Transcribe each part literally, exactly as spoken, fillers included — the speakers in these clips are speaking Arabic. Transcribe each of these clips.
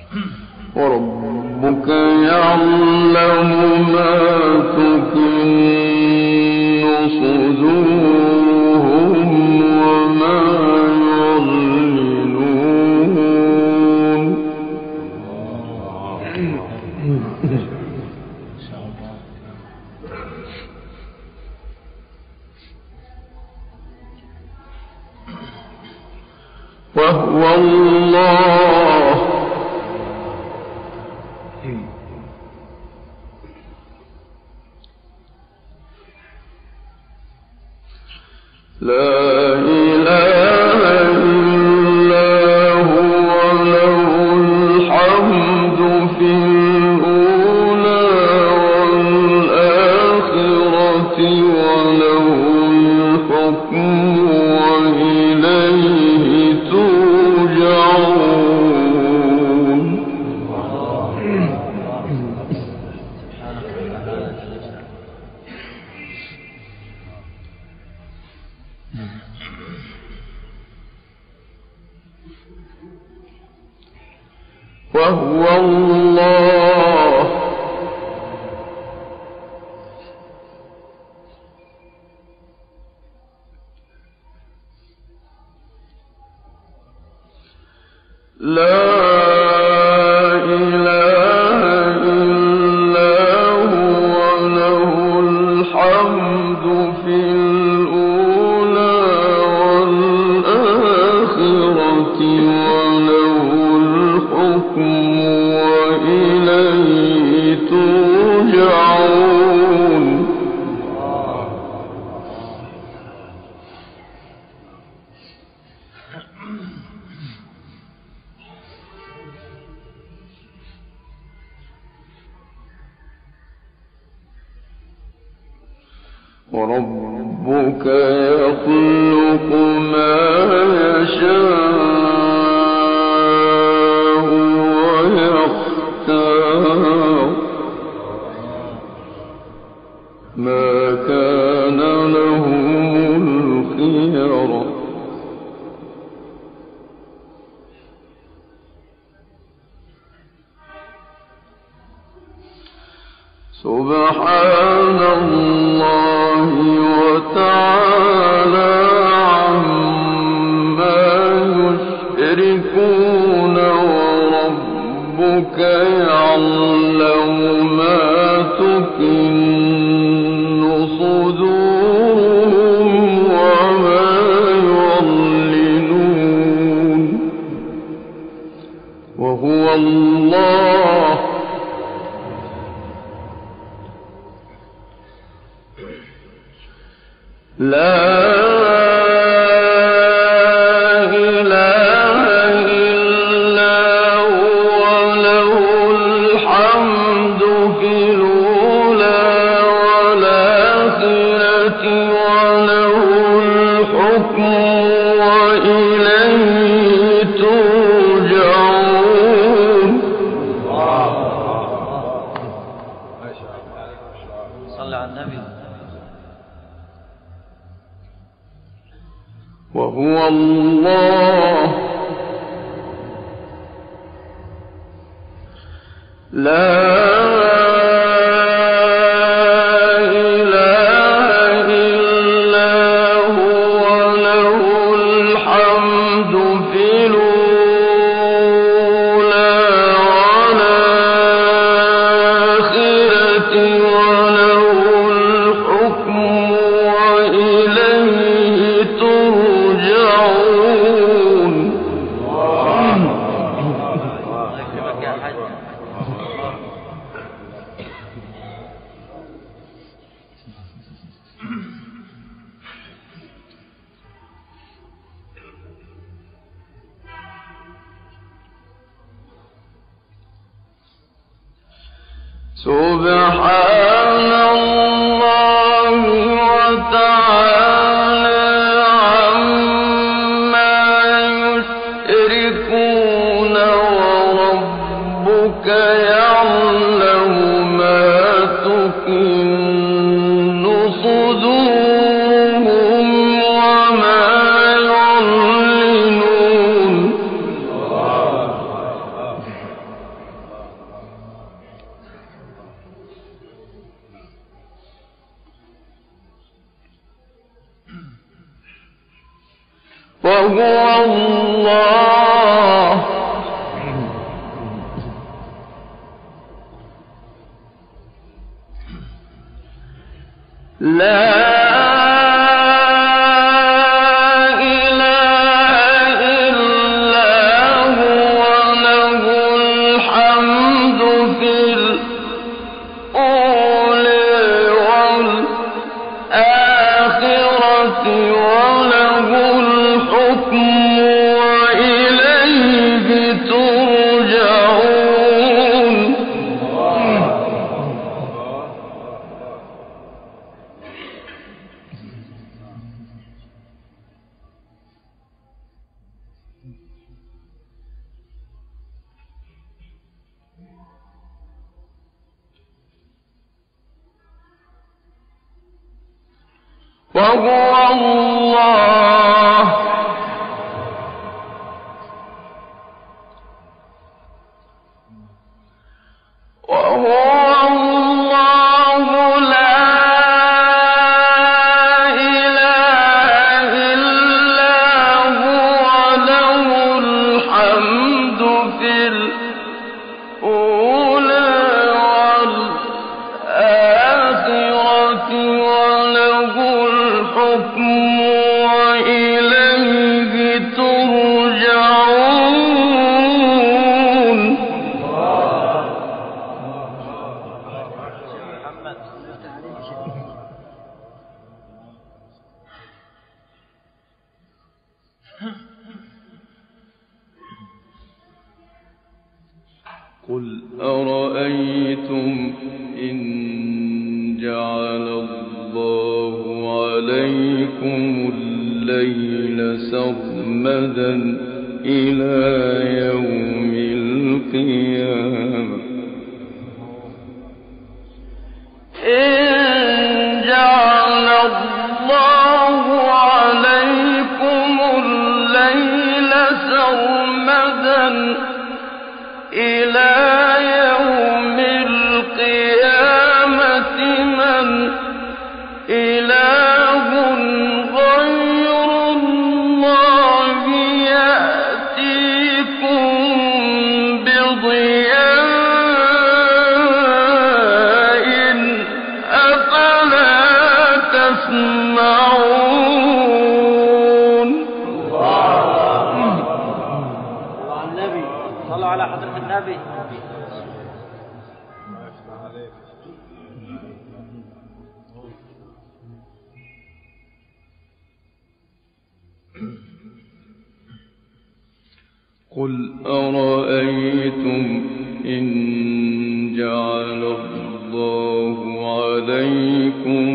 وربك يعلم ما تكن صدورهم وما يعلنون. وهو الله لا إله إلا هو له الحمد في الأولى والآخرة وله الحكم وإليه ترجعون. وهو الله لا إله إلا هو له الحمد في الأولى والآخرة وله الحكم وإليه ترجعون. وربك يخلق ما يشاء ويختار ما كان لهم الخيرة سبحان الله وتعالى عما يشركون. وربك يعلم ما تكن صدورهم وما يعلنون. وهو الله لا إله إلا هو له الحمد في الأولى والآخرة وله الحكم وإليه ترجعون. صلى على النبي. وهو الله لا إله إلا هو له الحمد في الأولى والآخرة وله الحكم وإليه ترجعون. سبحان الله وتعالى عما يشركون. وربك يعلم ما تكن صدورهم وما يعلنون. وهو الله لا وهو الله وهو الله لا إله إلا هو له الحمد في الأولى والآخرة وله الحكم وإليه ترجعون قل أرأيتم إن جعل الله عليكم الليل سرمدا إلى يوم القيامة إن جعل الله عليكم الليل سرمدا إلى يوم القيامة من إله غير الله يأتيكم بضياء أفلا تسمعون صلوا على حضرة النبي. قل أرأيتم إن جعل الله عليكم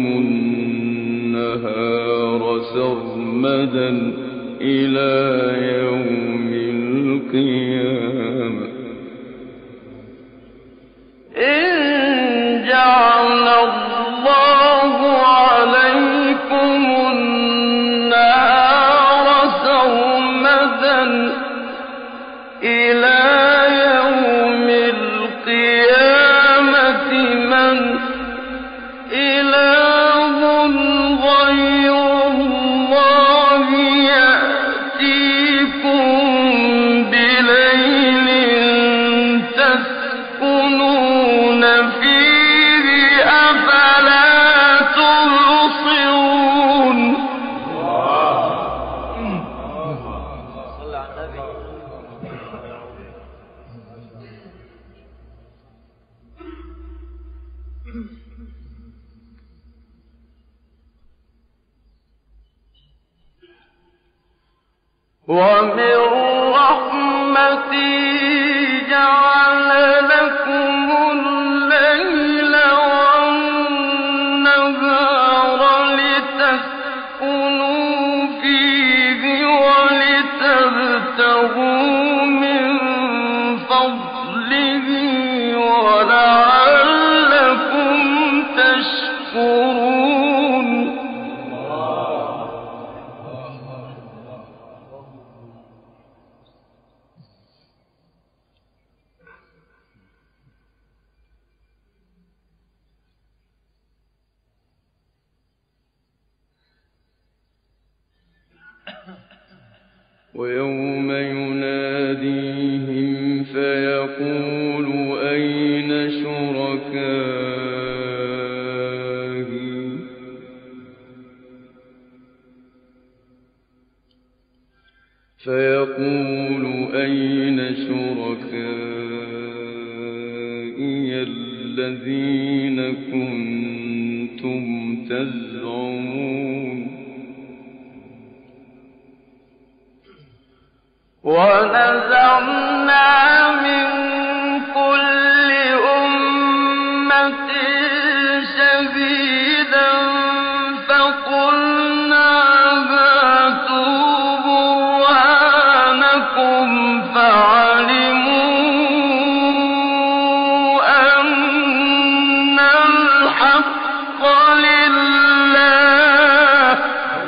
النهار سرمدا إلى يوم القيامة إن جعل الله عليكم النهار سرمدا إلى يوم القيامة من إله غير الله يأتيكم بليل تسكنون فيه أفلا تبصرون ومن رحمته جعل لكم الليل والنهار لتسكنوا فيه ولتبتغوا من فضله ولعلكم تشكرون ويوم يناديهم فيقول أين شركائي فيقول أين شركائي الذين كنتم تزعمون ونزعنا من كل أمة شهيدا فقلنا هاتوا برهانكم فعلموا أن الحق لله.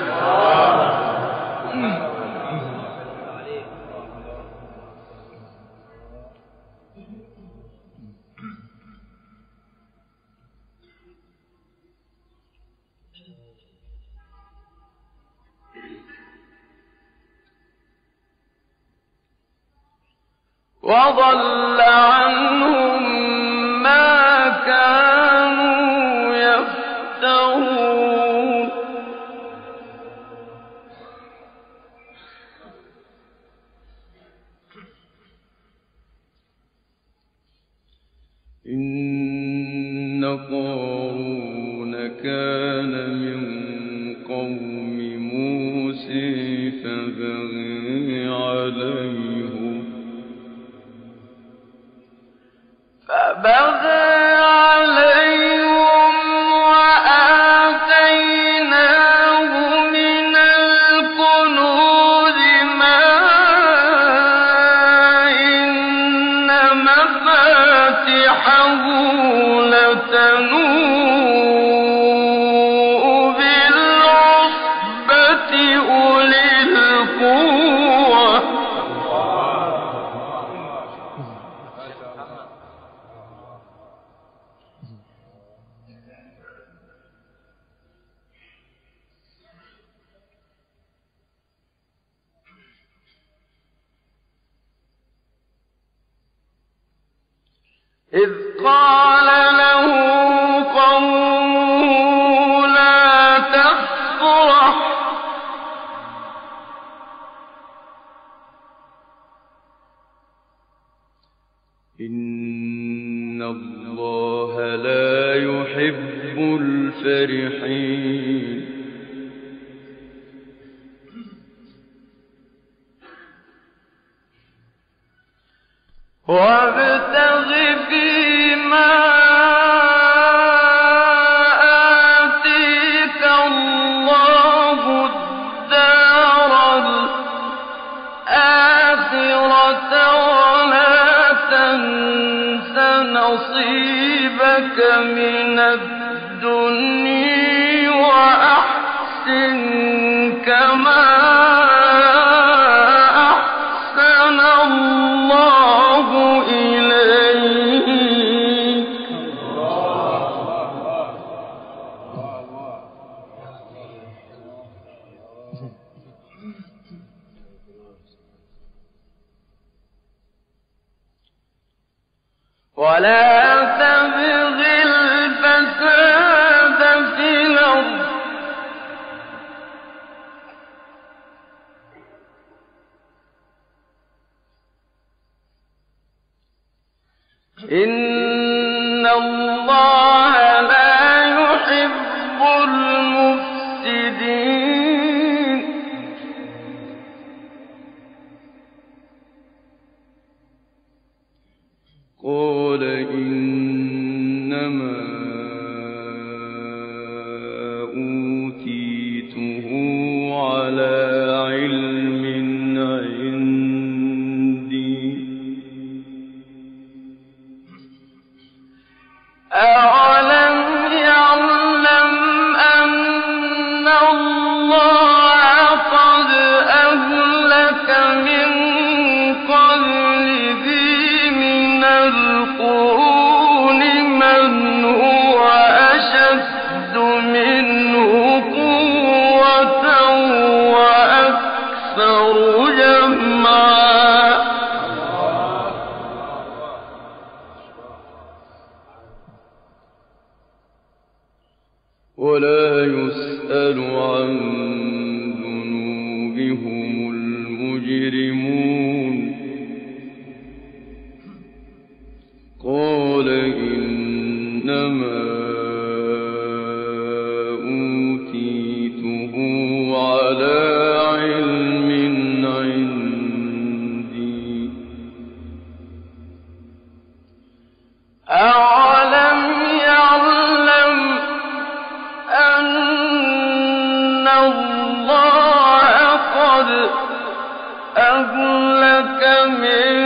وضل عنهم ما كانوا يفترون. إن قارون كان من قوم موسى فبغي عليهم فبغى عليهم وآتيناه من الكنوز ما إن مفاتحه لتنوء بالعصبة أولي القوة. إذ قال له قومه لا تفرح إن الله لا يحب الفرحين. وابتغ فيما آتيك الله الدار الآخرة ولا تنس نصيبك من الدنيا وأحسن كما أحسن الله إليك. ولا تبغ الفساد في الأرض إن الله لا يحب المفسدين. قال إنما أوتيته على علم عندي أولم يعلم أن الله قد أهلك من قبله من القرون من هو أشد منه قوة وأكثر جمعا. ولا يسأل عن ذنوبهم المجرمون قال إنما أوتيته على علم عندي أولم يعلم أن الله قد أهلك من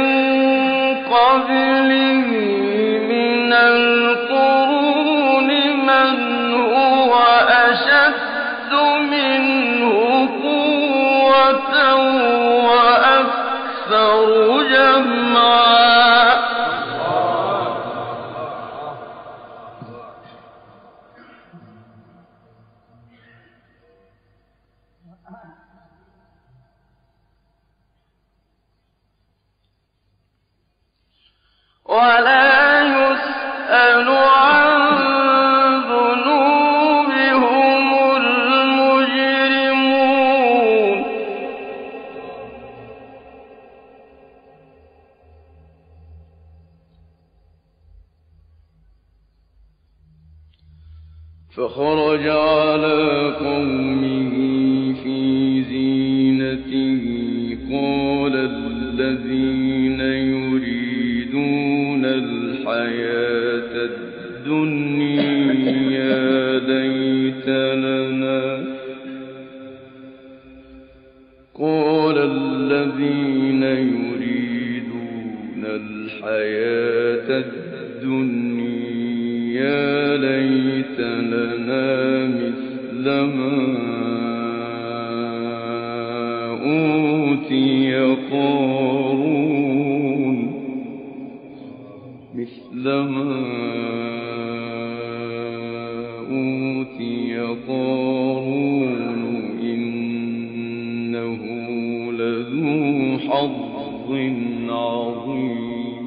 قبله من القرون من هو أشد منه قوة وأكثر جمعا ولا يسأل عن ذنوبهم المجرمون فخرج على قومه في زينته قال الذين يريدون الحياة الدنيا يا ليت لنا قال الذين يريدون الحياة الدنيا يا ليت لنا مثل ما أوتي قارون مثل ما أوتي قارون إنه لذو حظ عظيم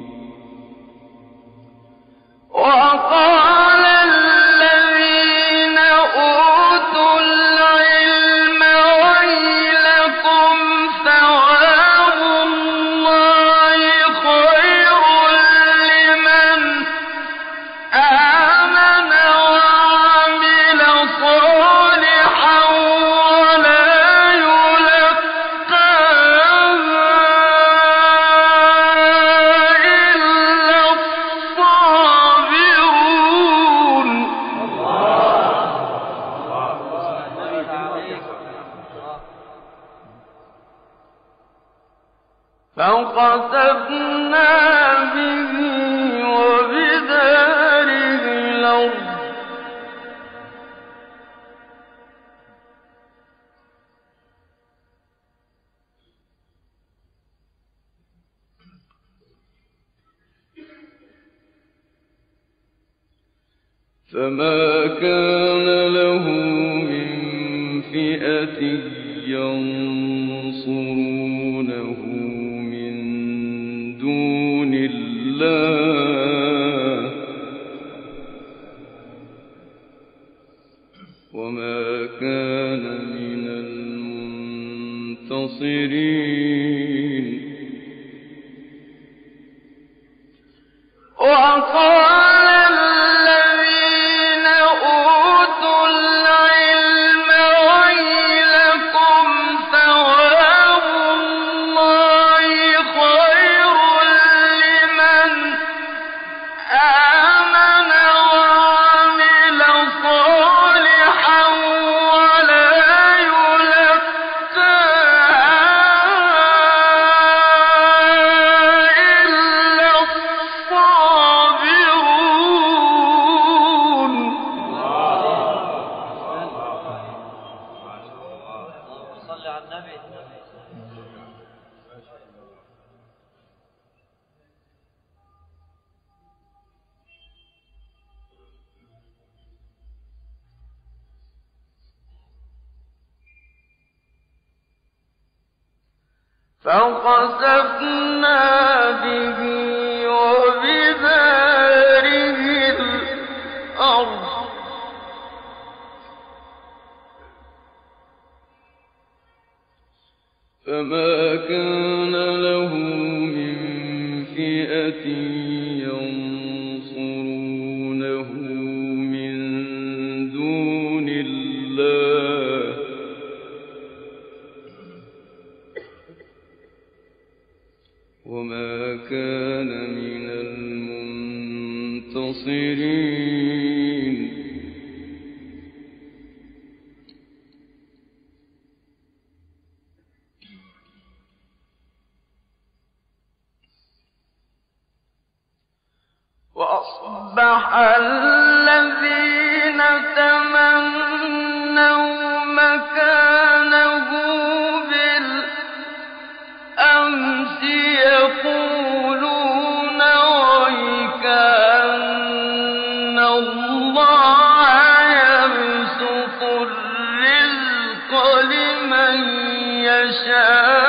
وقال الذين أوتوا العلم ويلكم ثواب الله خير لمن آمن وعمل صالحا ولا يلقاها إلا الصابرون فخسفنا به وبداره الأرض فما كان له من فئة ينصرونه من دون الله وما كان من المنتصرين وقال الذين أوتوا العلم ويلكم ثواب الله خير لمن آمن وعمل صالحا ولا فخسفنا به وبداره الأرض ينصرونه من دون الله وما كان من المنتصرين. وأصبح الذين تمنوا مكانه بالأمس يقولون ويكأن الله يبسط الرزق لمن يشاء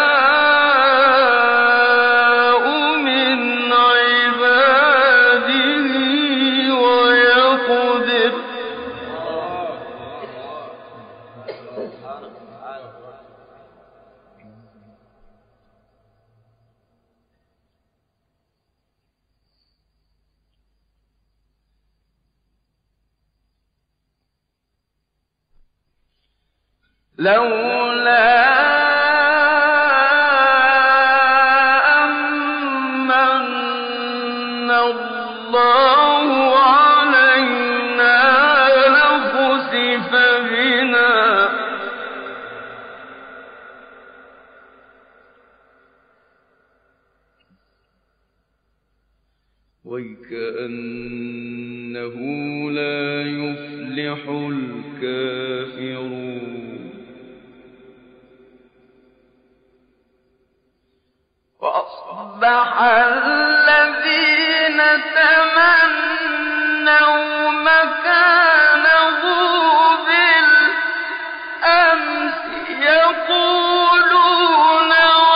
لولا أمن الله علينا لخسف بنا ويكأنه لا يفلح الكافرون. وأصبح الذين تمنوا مكانه بالأمس يقولون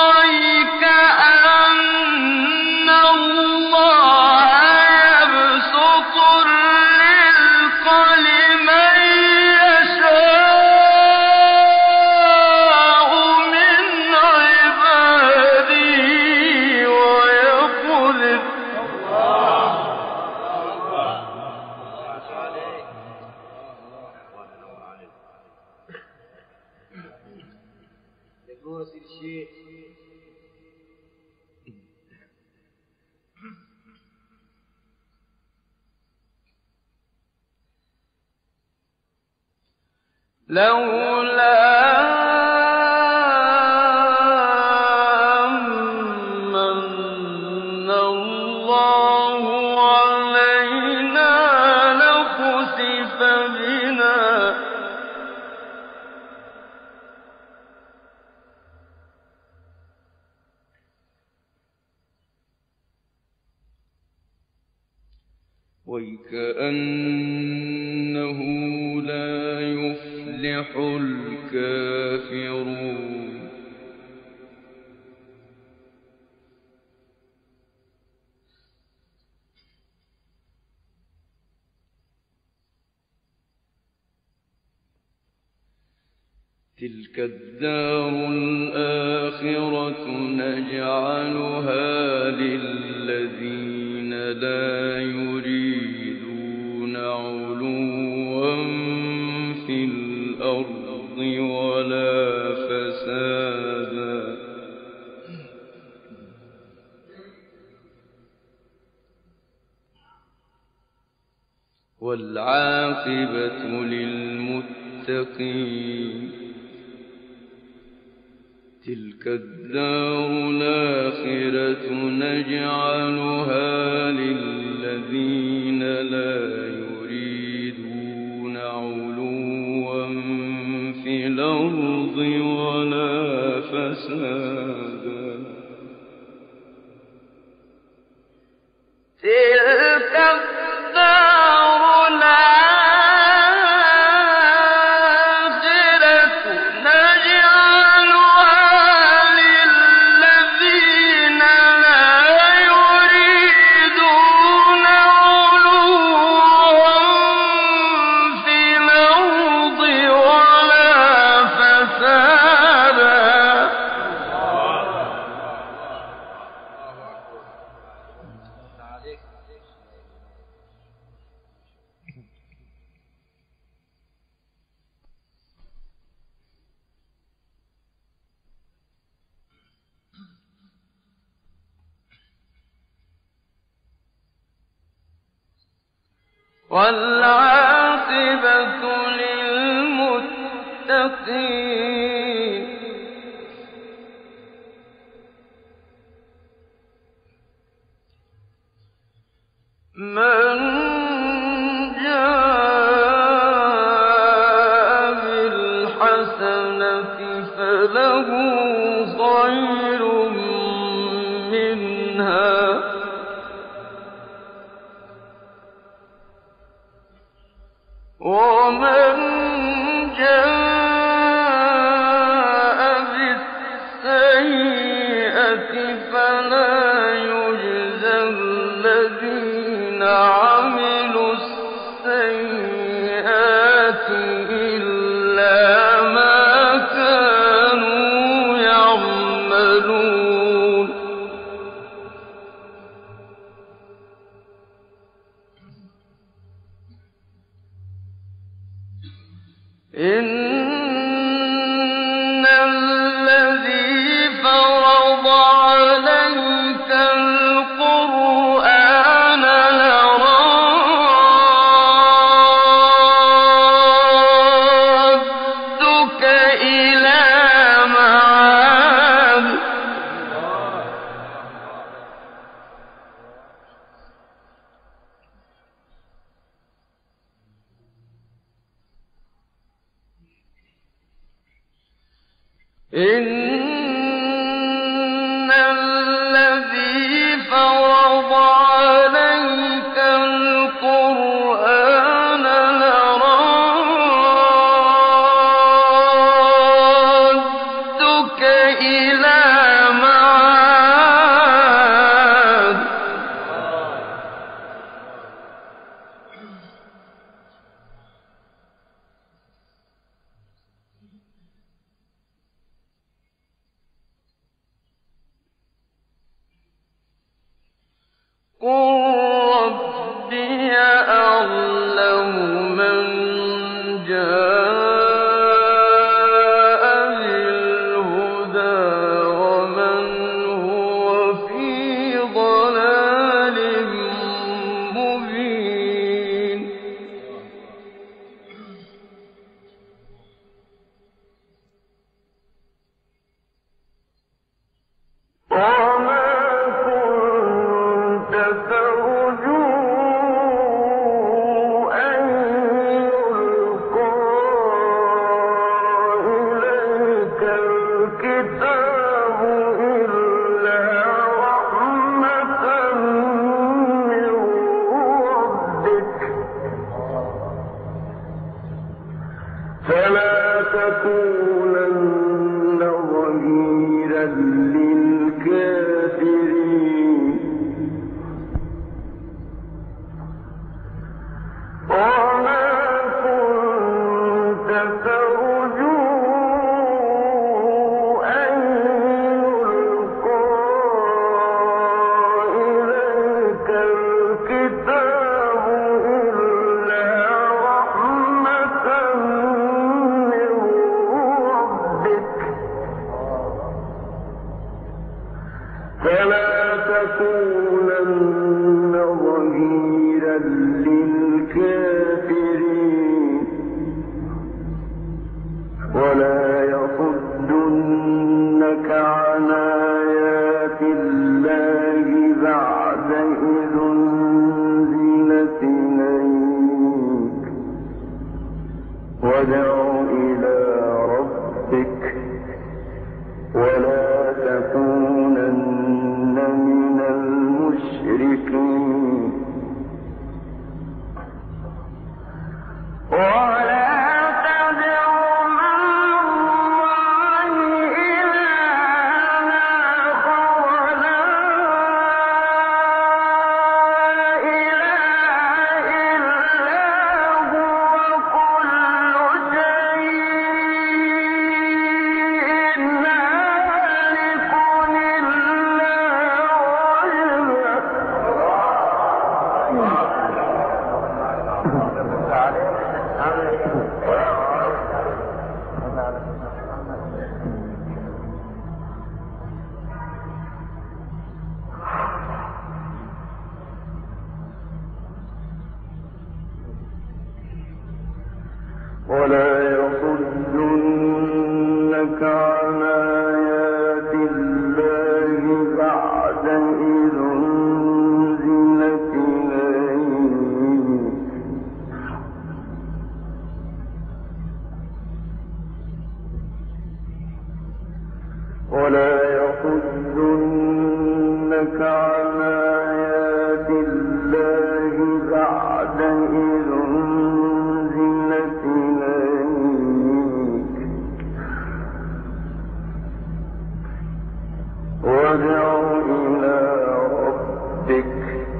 ويكأن الله يبسط الرزق لمن يشاء من عباده ويقدر. لولا أمن الله علينا لخسف بنا ويكأنه لا يفلح الكافرون. تلك الدار الآخرة نجعلها للذين لا يريدون علوا في الأرض ولا فسادا والعاقبة للمتقين. تلك الدار الآخرة نجعلها للذين لا يريدون علوا في الأرض ولا فسادا. تلك الدار الآخرة نجعلها للذين لا يريدون والعاقبة للمتقين من جاء بالحسنة فله خير منها ومن جاء بالسيئة فلا يجزى الذين عملوا السيئات إلا ما كانوا يعملون إن الذي فرض عليك القرآن لرادك إلى معاد إن الذي فرض عليك القرآن لرادك إلى معاد قل ربي أعلم من جاء بالهدى ومن هو في ضلال مبين وما كنت ترجو أن يلقى إليك الكتاب إلا رحمة من ربك فلا تكونن ظهيرا للكافرين ولا يصدنك عن آيات الله بعد إذ أنزلت إليك ولا يصدنك عن آيات الله بعد إذ أنزلت إليك وادع إلى ربك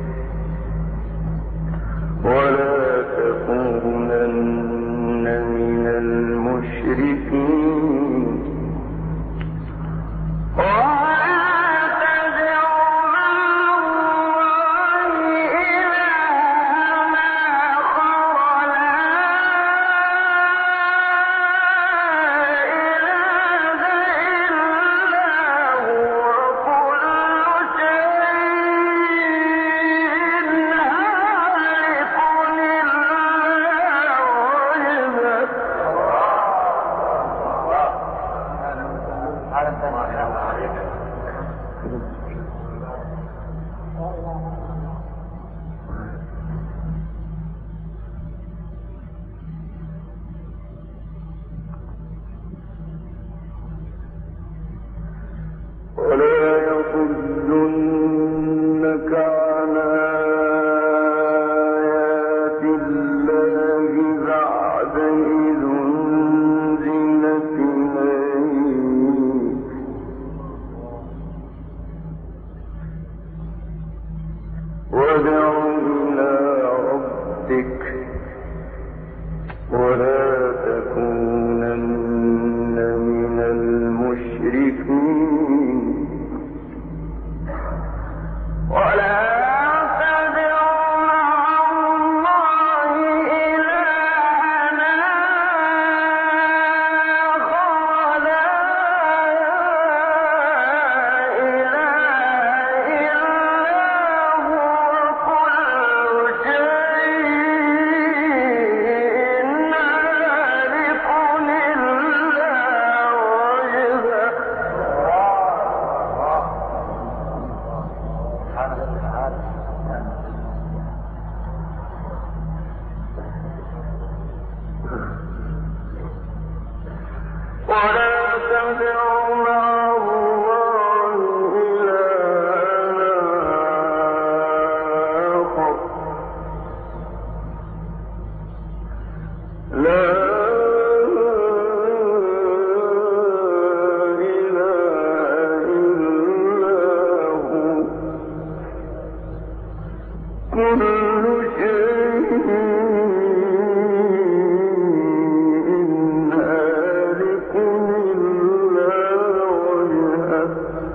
ولا تكونن من المشركين ولا يصدنك عن آيات الله بعد إذ أنزلت إليك وادع إلى ربك ولا تكونن من المشركين ولا تدع مع الله إلها آخر لا إله إلا هو كل شيء هالك إلا وجهه ولا تدع مع الله إلها آخر لا إله إلا هو كل شيء هالك إلا وجهه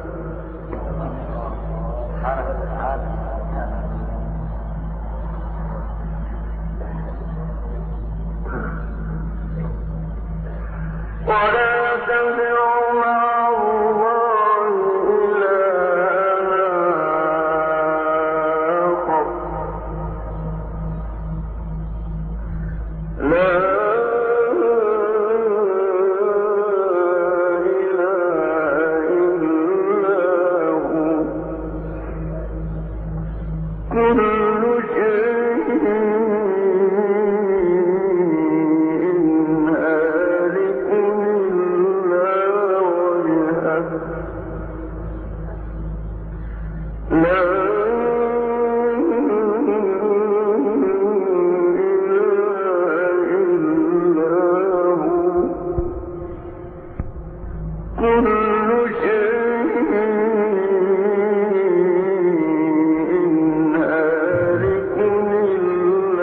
ولا تدع مع الله إلها آخر لا إله إلا هو كل شيء هالك إلا وجهه لا إله إلا هو كل شيء هالك إلا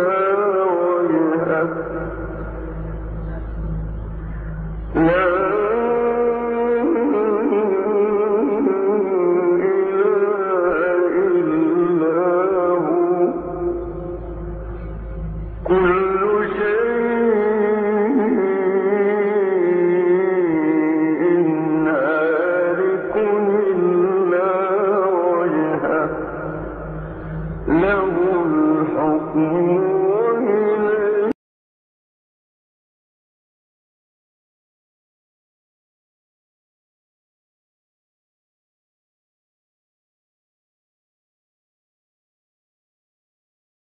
الحكم